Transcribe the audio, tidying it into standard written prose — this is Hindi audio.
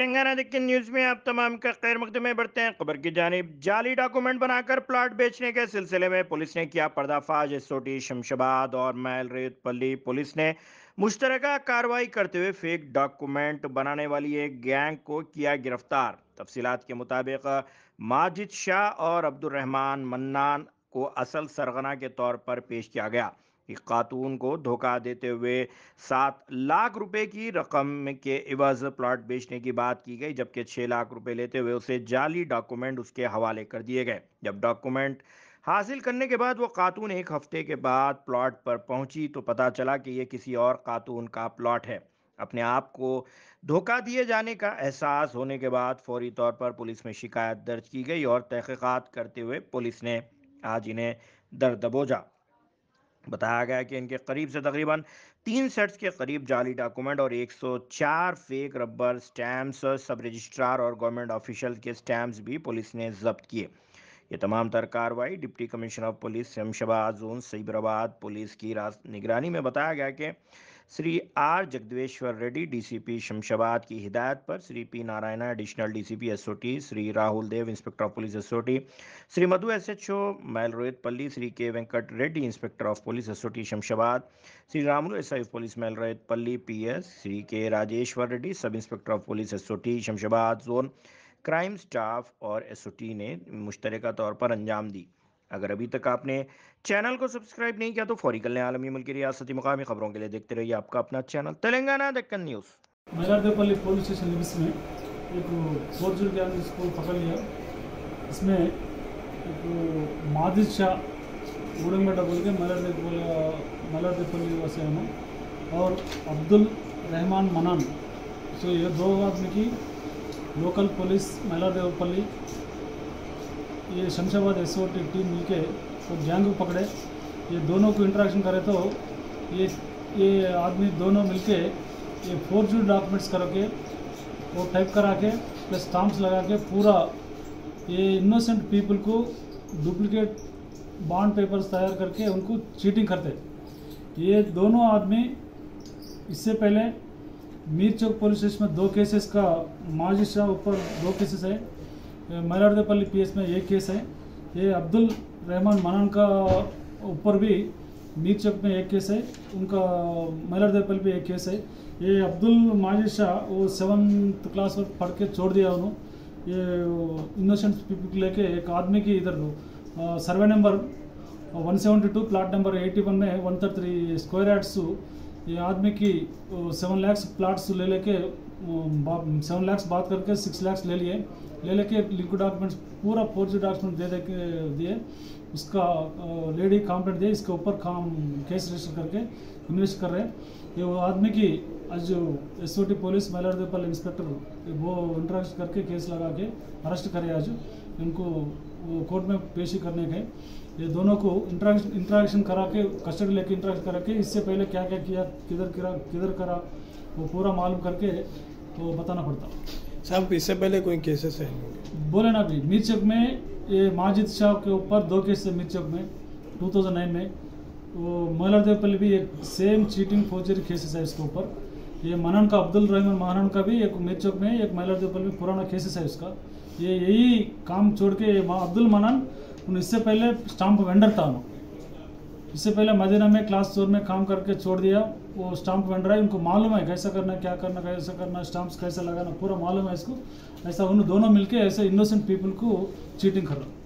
तेलंगाना दिक्कत न्यूज में आप तमाम का खैर मकदम में बढ़ते हैं। खबर की जानिब जाली डॉक्यूमेंट बनाकर प्लॉट बेचने के सिलसिले में पुलिस ने किया पर्दाफाश। एसओटी शमशाबाद और मैल रेतपल्ली पुलिस ने मुश्तरका कार्रवाई करते हुए फेक डॉक्यूमेंट बनाने वाली एक गैंग को किया गिरफ्तार। तफसीलात के मुताबिक माजिद शाह और अब्दुल रहमान मन्नान को असल सरगना के तौर पर पेश किया गया। कि खातून को धोखा देते हुए 7 लाख रुपए की रकम के इवज प्लॉट बेचने की बात की गई, जबकि 6 लाख रुपए लेते हुए उसे जाली डॉक्यूमेंट उसके हवाले कर दिए गए। जब डॉक्यूमेंट हासिल करने के बाद वो खातून 1 हफ्ते के बाद प्लॉट पर पहुंची तो पता चला कि ये किसी और खातून का प्लॉट है। अपने आप को धोखा दिए जाने का एहसास होने के बाद फौरी तौर पर पुलिस में शिकायत दर्ज की गई और तहकीकात करते हुए पुलिस ने आज इन्हें दर दबोचा। बताया गया कि इनके करीब से तकरीबन 3 सेट्स के करीब जाली डॉक्यूमेंट और 104 फेक रबर स्टैम्प्स, सब रजिस्ट्रार और गवर्नमेंट ऑफिशियल के स्टैम्प्स भी पुलिस ने जब्त किए। ये तमाम तर कार्रवाई deputy commissioner of police Shamshabad zone Cyberabad police की निगरानी में बताया गया कि श्री आर जगदेश्वर रेड्डी डीसीपी शमशाबाद की हिदायत पर Shri P Narayan additional DCP SOT, Shri Rahul Dev inspector of police SOT, Shri Madhu SHO Mailaroyatpalli, Shri K Venkat Reddy inspector of police SOT Shamshabad, Shri Ramulu SI police Mailaroyatpalli PS, Shri K Rajeshwar Reddy sub inspector of police SOT Shamshabad zone crime staff और एसओटी ने मुश्तरका तौर पर अंजाम दी। अगर अभी तक आपने चैनल को सब्सक्राइब नहीं किया तो फौरी कर लें। आलमी मुल्क की रियासती मुकामी खबरों के लिए देखते रहिए आपका अपना channel Telangana Deccan news. Mailardevpally police station limits में एक फोर्जरी गैंग इसको पकड़ लिया। इसमें एक माजिद शाह उड़ंगमेटा बोल के मैलारदेपल्ली वासी है और अब्दुल रहमान मनान, तो ये 2 आदमी की लोकल पुलिस मैलारदेपल्ली ये शमशाबाद एसओटी टीम मिलके तो गैंग को पकड़े। ये दोनों को इंटरेक्शन करे तो ये आदमी दोनों मिलके ये फोर्जरी डॉक्यूमेंट्स करके वो टाइप करा के प्लस स्टाम्प्स लगा के पूरा ये इनोसेंट पीपल को डुप्लीकेट बॉन्ड पेपर्स तैयार करके उनको चीटिंग करते। ये दोनों आदमी इससे पहले मीर चौक पुलिस स्टेशन में 2 केसेस का माजिद शाह ऊपर 2 केसेस है, मैलारदेपल्ली पीएस में 1 केस है। ये अब्दुल रहमान मनान का ऊपर भी मीर चौक में 1 केस है, उनका मैलारदेपल्ली पे 1 केस है। ये अब्दुल माजिद शाह वो 7th क्लास में पढ़ के छोड़ दिया उन्होंने। ये इनोसेंट पीपल लेके एक आदमी की इधर सर्वे नंबर 172 प्लाट नंबर 81 में 133 स्क्वायर यार्ड्स ये आदमी की 7 लाख प्लाट्स ले लेके 7 लाख बात करके 6 लाख ले लेके लिक्विड डॉक्यूमेंट्स पूरा फोर्जरी डॉक्यूमेंट दिए। उसका लेडी कंप्लेंट दिए, इसके ऊपर केस रजिस्टर करके इन्वेस्ट कर रहे हैं। ये वो आदमी की आज जो एसओटी पुलिस मैलारदेपल्ली इंस्पेक्टर वो इंटरेक्ट करके केस लगा के अरेस्ट करे। आज इनको वो कोर्ट में पेशी करने गए। ये दोनों को इंटरेक्शन करा के कस्टडी लेके इंटरेक्ट करा के इससे पहले क्या क्या किया, किधर करा वो पूरा मालूम करके तो बताना पड़ता। साहब इससे पहले कोई केसेस है? बोले ना अभी मीर चौक में ये माजिद शाह के ऊपर 2 केस है। मीर चौक में 2009 में वो मैलारदेपल्ली भी एक सेम चीटिंग फोर्जरी केसेस है इसके ऊपर। ये मनन का अब्दुल रहमान मनान का भी एक मीर चौक में एक मैलारदेपल्ली में पुराना केसेस है उसका। ये यही काम छोड़ के अब्दुल मनान इससे पहले स्टाम्प वेंडर था। इससे पहले मदीना में क्लास 4 में काम करके छोड़ दिया। वो स्टाम्प वेंडर है, उनको मालूम है कैसा करना, क्या करना, कैसा करना, स्टाम्प्स कैसा लगाना पूरा मालूम है इसको। ऐसा उन दोनों मिलके ऐसे इनोसेंट पीपल को चीटिंग कर रहा।